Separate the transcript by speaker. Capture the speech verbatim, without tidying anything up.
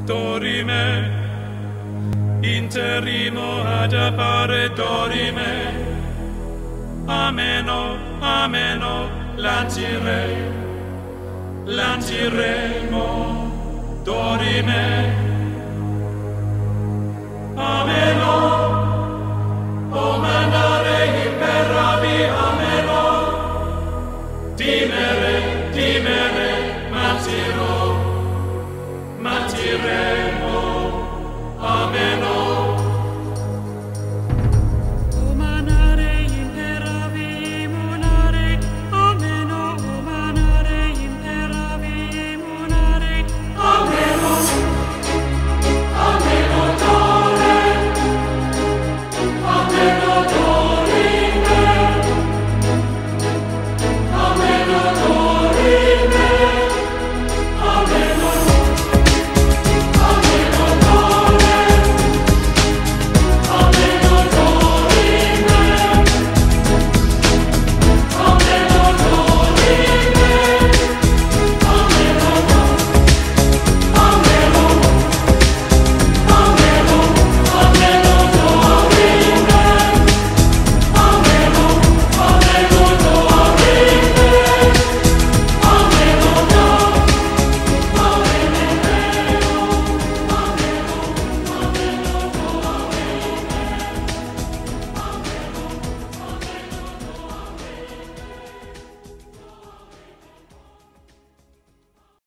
Speaker 1: dorime, interrimo ad appare dorime, ameno, ameno, lancire, lanciremo, dorime, ameno, o mandare imperavi, ameno, dimere, dimere, matiro, matire.